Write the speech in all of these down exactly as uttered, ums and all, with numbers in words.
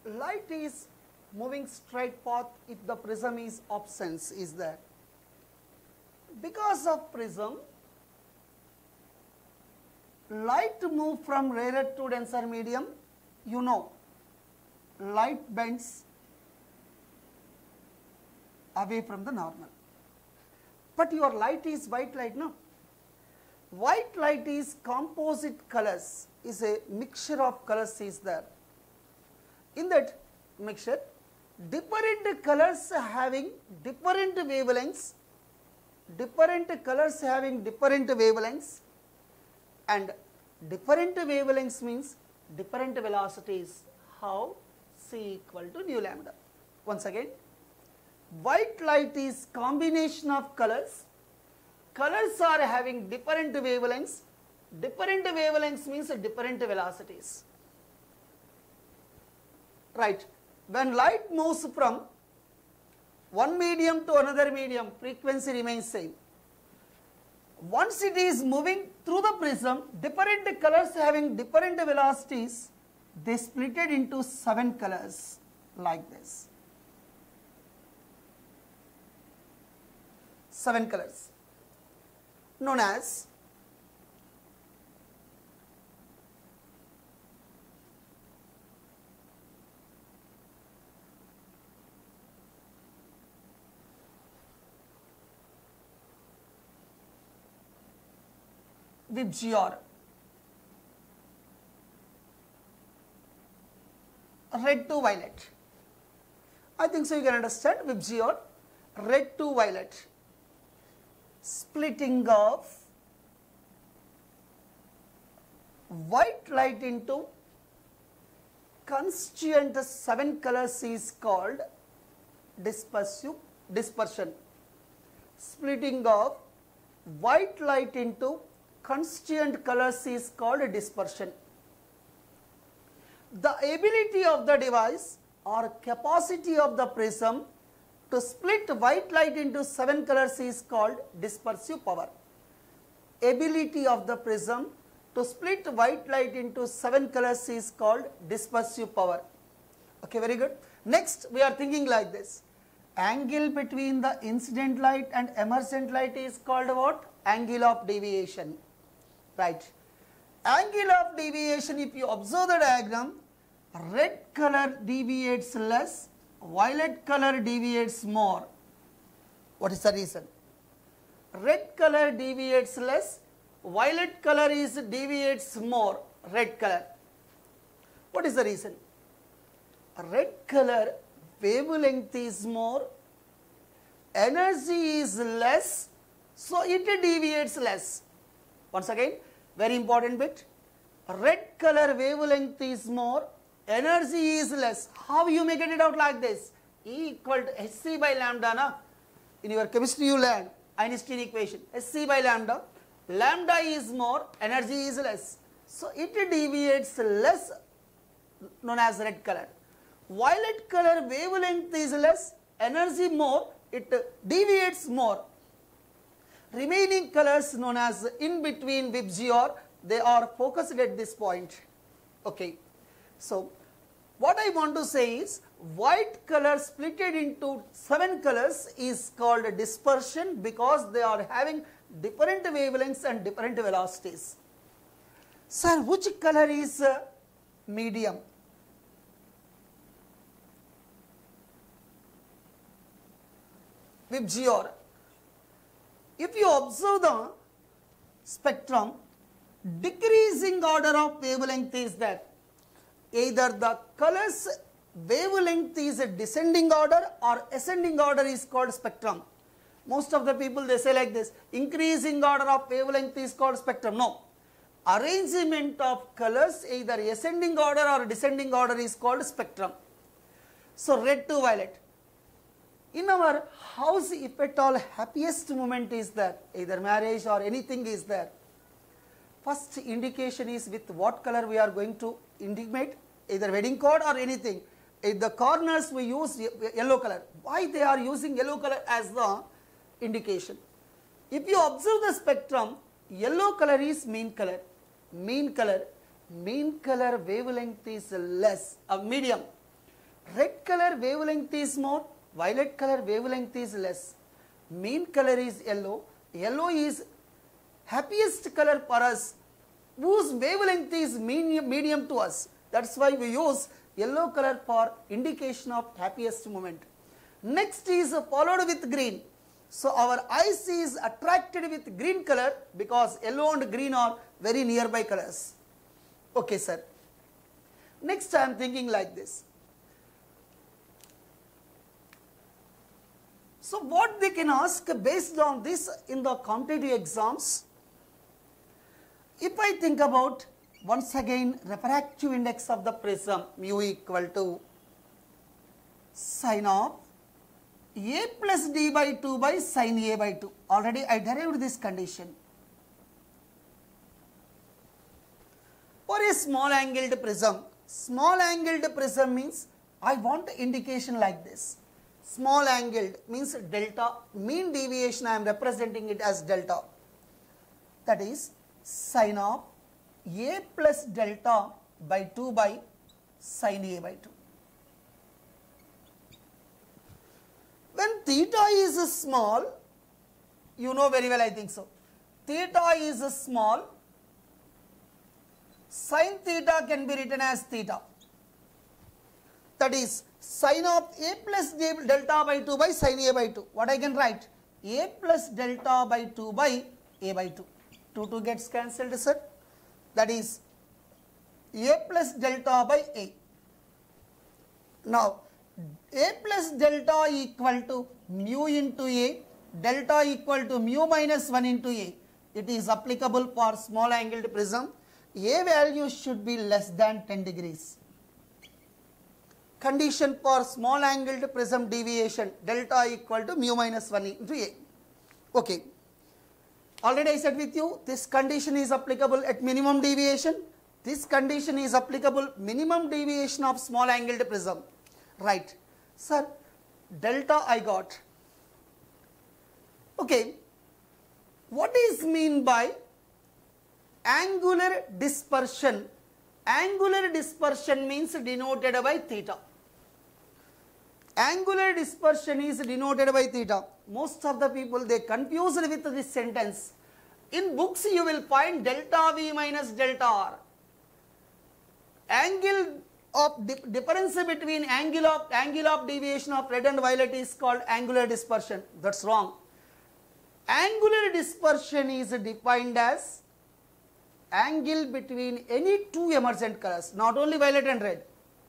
light is moving straight path if the prism is absent is there. Because of prism, light move from rarer to denser medium, you know, light bends away from the normal. But your light is white light, no? White light is composite colors, is a mixture of colors is there. In that mixture, different colors having different wavelengths, different colors having different wavelengths, and different wavelengths means different velocities. How? C equal to nu lambda. Once again, white light is combination of colors. Colors are having different wavelengths. Different wavelengths means different velocities. Right. When light moves from one medium to another medium, frequency remains same. Once it is moving through the prism, different colors having different velocities, they split it into seven colors like this. Seven colors known as Vibgyor, red to violet. I think so you can understand Vibgyor, red to violet. Splitting of white light into constituent seven colors is called dispersive dispersion. Splitting of white light into constituent colors is called dispersion. The ability of the device or capacity of the prism to split white light into seven colors is called dispersive power. Ability of the prism to split white light into seven colors is called dispersive power. Okay, very good. Next, we are thinking like this. Angle between the incident light and emergent light is called what? Angle of deviation. Right. Angle of deviation, if you observe the diagram, red color deviates less, violet color deviates more. What is the reason? Red color deviates less, violet color is deviates more, red color. What is the reason? Red color wavelength is more, energy is less, so it deviates less. Once again, very important bit, red color wavelength is more, energy is less. How you may get it out like this? E equal to Hc by lambda, na? In your chemistry you learn Einstein equation, Hc by lambda, lambda is more, energy is less. So it deviates less, known as red color. Violet color wavelength is less, energy more, it deviates more. Remaining colors known as in between Vibgyor, they are focused at this point. Okay. So what I want to say is white color splitted into seven colors is called dispersion because they are having different wavelengths and different velocities. Sir, which color is uh, medium? Vibgyor. If you observe the spectrum, decreasing order of wavelength is that either the colors wavelength is a descending order or ascending order is called spectrum. Most of the people they say like this, increasing order of wavelength is called spectrum. No. Arrangement of colors either ascending order or descending order is called spectrum. So red to violet. In our house, if at all happiest moment is there, either marriage or anything is there, first indication is with what color we are going to intimate, either wedding card or anything. In the corners we use yellow color. Why they are using yellow color as the indication? If you observe the spectrum, yellow color is mean color. Mean color, mean color wavelength is less, a medium. red color wavelength is more, violet color wavelength is less. Mean color is yellow. Yellow is happiest color for us, whose wavelength is medium to us. That's why we use yellow color for indication of happiest moment. Next is followed with green. So our eyes is attracted with green color because yellow and green are very nearby colors. Okay, sir. Next I am thinking like this. So what they can ask based on this in the competitive exams? If I think about once again refractive index of the prism, mu equal to sine of a plus d by two by sine a by two. Already I derived this condition. For a small angled prism, small angled prism means I want indication like this. Small angled means delta, mean deviation I am representing it as delta. That is sine of a plus delta by two by sine a by two. When theta is small, you know very well I think so, theta is small, sin theta can be written as theta. That is sine of a plus delta by two by sine a by two. What I can write? A plus delta by two by a by two. two, two gets cancelled, sir. That is a plus delta by a. Now, a plus delta equal to mu into a, delta equal to mu minus one into a. It is applicable for small angled prism. A value should be less than ten degrees. Condition for small angled prism deviation, delta equal to mu minus one into a. Okay. Already I said with you, this condition is applicable at minimum deviation. This condition is applicable minimum deviation of small angled prism. Right. Sir, delta I got. Okay. What is mean by angular dispersion? Angular dispersion means denoted by theta. Angular dispersion is denoted by theta. Most of the people, they confused with this sentence. In books you will find delta V minus delta R. Angle of di difference between angle of angle of deviation of red and violet is called angular dispersion. That's wrong. Angular dispersion is defined as angle between any two emergent colors, not only violet and red.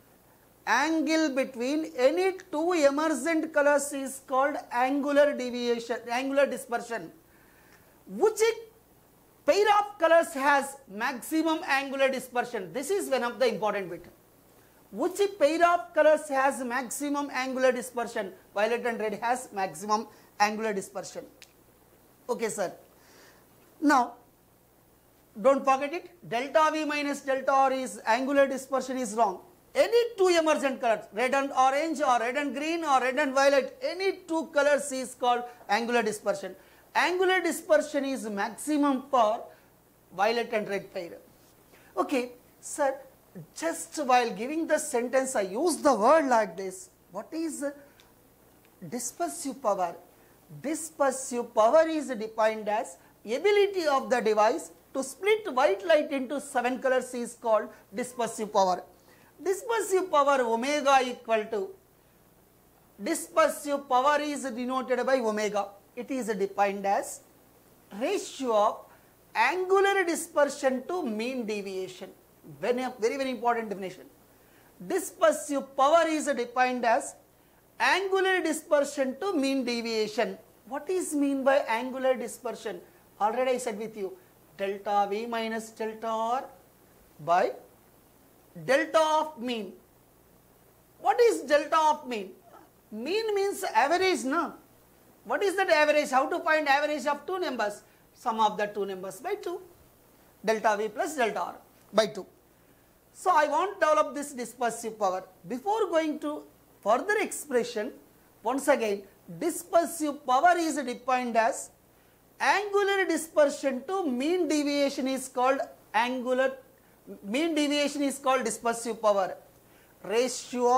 Angle between any two emergent colors is called angular deviation, angular dispersion. Which pair of colors has maximum angular dispersion? This is one of the important bit. Which pair of colors has maximum angular dispersion? Violet and red has maximum angular dispersion. Okay, sir. Now, don't forget it. Delta V minus delta R is angular dispersion is wrong. Any two emergent colors, red and orange or red and green or red and violet, any two colors is called angular dispersion. Angular dispersion is maximum for violet and red pair. Okay, sir, just while giving the sentence I use the word like this. What is dispersive power? Dispersive power is defined as ability of the device to split white light into seven colors is called dispersive power. Dispersive power omega equal to, dispersive power is denoted by omega. It is defined as ratio of angular dispersion to mean deviation. Very, very, very important definition. Dispersive power is defined as angular dispersion to mean deviation. What is mean by angular dispersion? Already I said with you, delta V minus delta R by delta of mean. What is delta of mean? Mean means average, no? What is that average? How to find average of two numbers? Sum of the two numbers by two. Delta V plus delta R by two. So I want to develop this dispersive power. Before going to further expression, once again, dispersive power is defined as angular dispersion to mean deviation is called angular, mean deviation is called dispersive power. Ratio of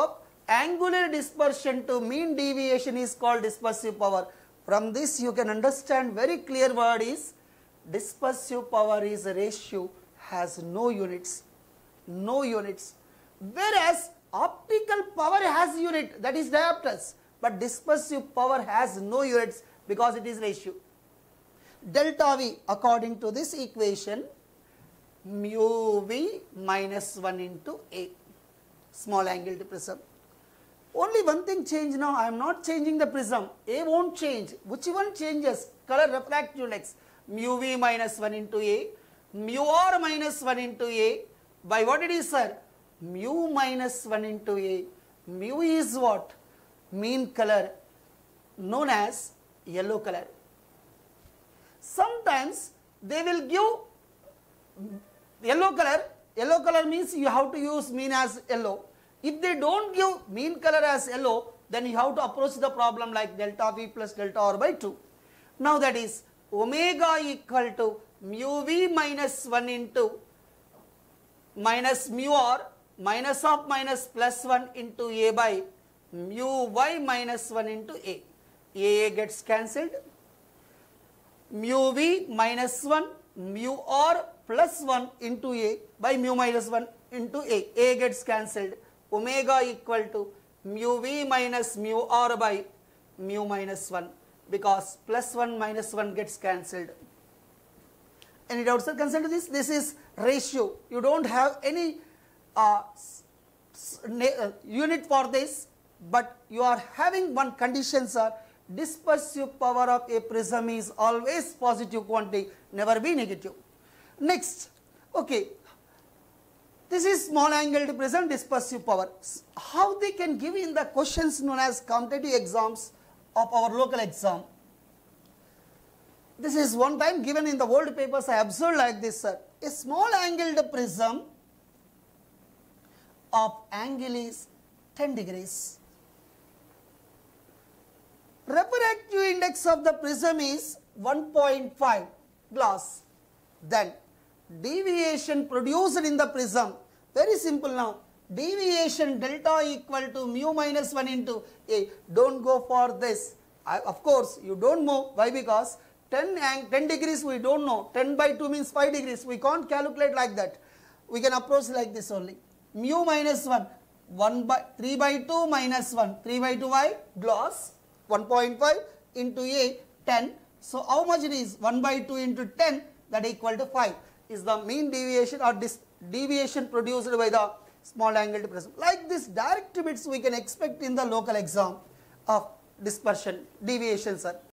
angular dispersion to mean deviation is called dispersive power. From this you can understand very clear word is dispersive power is a ratio, has no units, no units. Whereas optical power has unit, that is diopters, but dispersive power has no units because it is ratio. Delta V according to this equation, mu V minus one into A, small angled prism. Only one thing change now, I am not changing the prism, A won't change. Which one changes? Color refractive index, mu V minus one into A, mu R minus one into A, by what it is, sir? Mu minus one into A. Mu is what? Mean color known as yellow color. Sometimes they will give yellow color, yellow color means you have to use mean as yellow. If they don't give mean color as yellow, then you have to approach the problem like delta V plus delta R by two. Now that is omega equal to mu V minus one into minus mu R minus of minus plus one into A by mu Y minus one into A. A gets cancelled. Mu V minus one, mu R plus one into A by mu minus one into A. A gets cancelled. Omega equal to mu V minus mu R by mu minus one, because plus one minus one gets cancelled. Any doubts are concerned to this? This is ratio. You don't have any uh, uh, unit for this, but you are having one condition, sir. Dispersive power of a prism is always positive quantity, never be negative. Next, okay, this is small angled prism dispersive power. How they can give in the questions known as competitive exams of our local exam. This is one time given in the old papers, I observed like this, sir. A small angled prism of angle is ten degrees. Refractive index of the prism is one point five glass. Then deviation produced in the prism, very simple now, deviation delta equal to mu minus one into A. Don't go for this. I, of course, you don't know. Why? Because ten, ten degrees we don't know. ten by two means five degrees. We can't calculate like that. We can approach like this only. Mu minus one, one by three by two minus one. three by two y glass. one point five into A, ten. So how much it is? one by two into ten, that equal to five is the mean deviation or dis deviation produced by the small angled prism. Like this direct bits we can expect in the local exam of dispersion, deviation, sir.